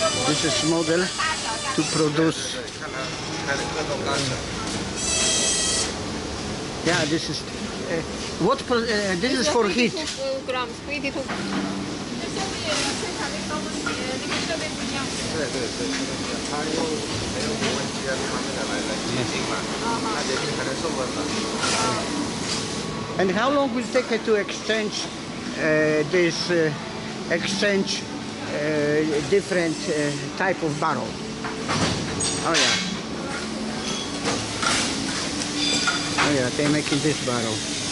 This is model to produce. Yeah, this is this is for heat. grams, 82. 对，它用没有温机啊这方面的来结晶嘛，它结晶才能受温嘛。 And how long will it take to exchange different type of barrel? Oh yeah. Oh yeah, they're making this barrel.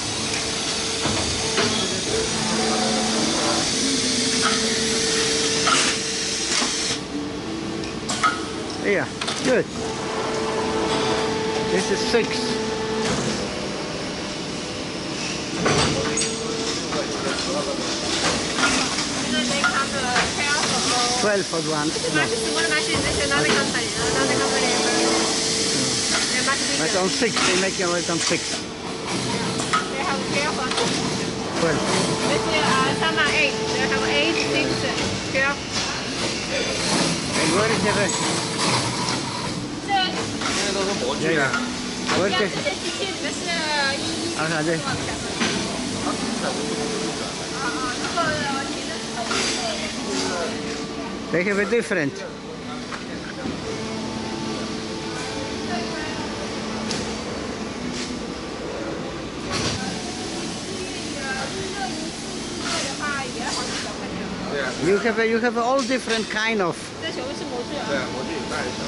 Yeah, good. This is 6. They have a pair of 12 for one. This one machine, this is another company. Another company. They're much bigger. But on 6, they make it on 6. They have a pair for 12. this is some are 8. They have 8, 6 pair. And where is the rest? 现在都是模具啊。 Where is 这 the... 些机器你们是一啊，对。They have a different. You have all different kind of. 这全部是模具啊。 对，模具大小。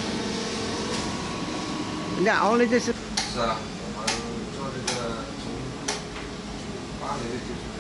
Yeah, only this. 是啊，我们做这个从8年的技术。